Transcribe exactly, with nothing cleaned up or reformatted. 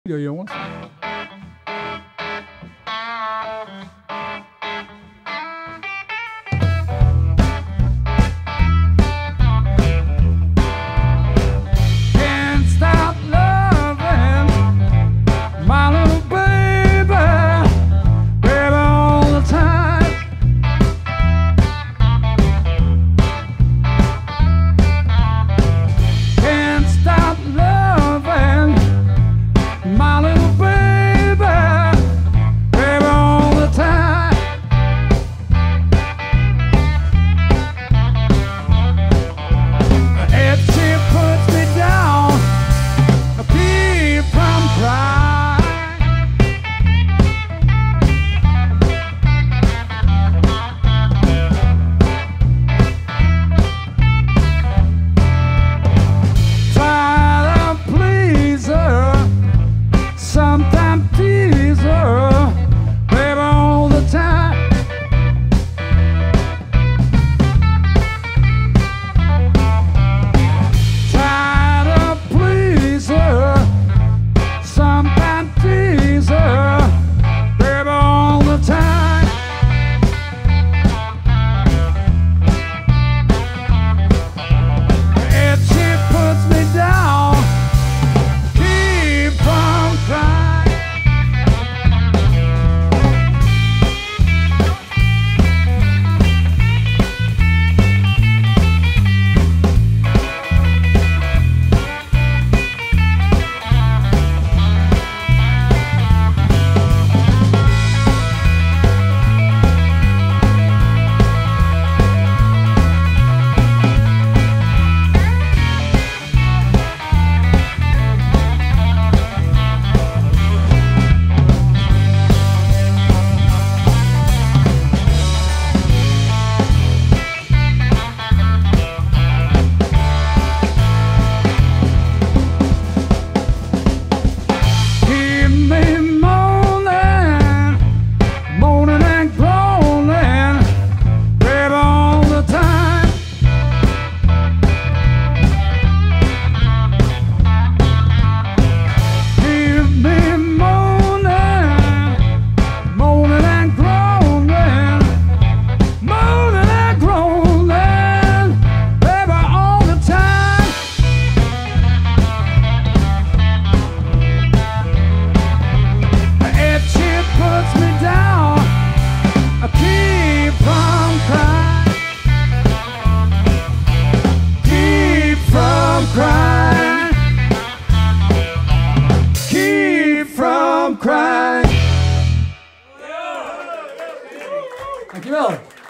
jongens. Can't stop loving my little baby, baby all the time. Can't stop loving my little baby, baby all the time. If she puts me down, I keep from crying. Try to please her, sometimes tease her, baby all the time. Try to please her, sometimes tease her, baby all the time. If she puts me down, keep from crying. Keep me moaning, moaning and groaning, baby all the time. Keep me moaning, moaning and groaning, moaning and groaning, baby all the time. If she puts me down, I keep from crying. Keep from crying. Keep from crying. Dankjewel.